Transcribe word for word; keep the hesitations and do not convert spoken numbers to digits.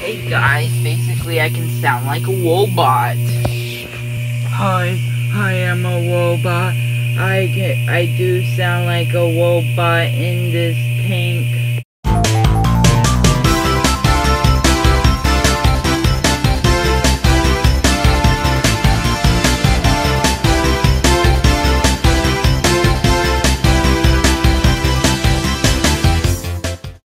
Hey guys, basically I can sound like a robot. Hi, I am a robot. I get, I do sound like a robot in this tank.